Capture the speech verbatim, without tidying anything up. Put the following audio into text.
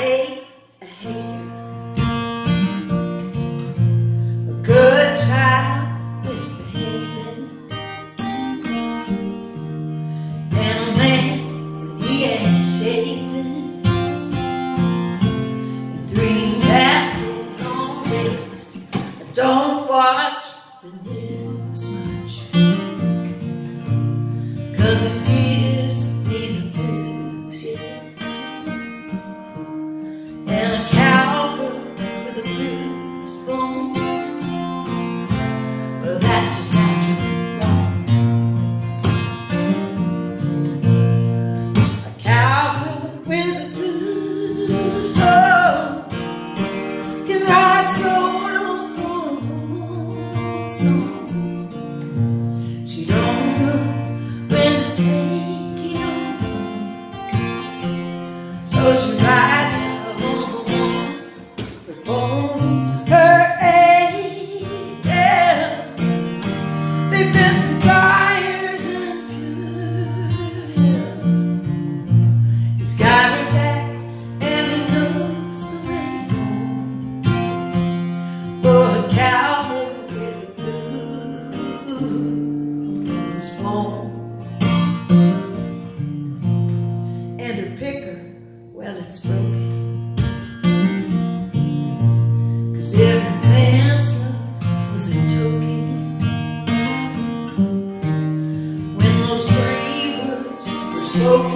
hate a hater. A good child misbehaving, and a man when he ain't shaving, and dream lasting always. I don't watch the news much, 'cause it gives me the blues, yeah. And a cowgirl with a bruised bone, well, that's just naturally wrong. A cowgirl with a bruised bone can ride solo for a whole song. She don't know when to take it home, so she rides out on the one her bones, her age, yeah. They've been through fires and pure. He's got her back and he knows the way home. For a cowboy with a bruised bone. And her picker, well, it's broken, 'cause every man's love was a token. When those three words were spoken,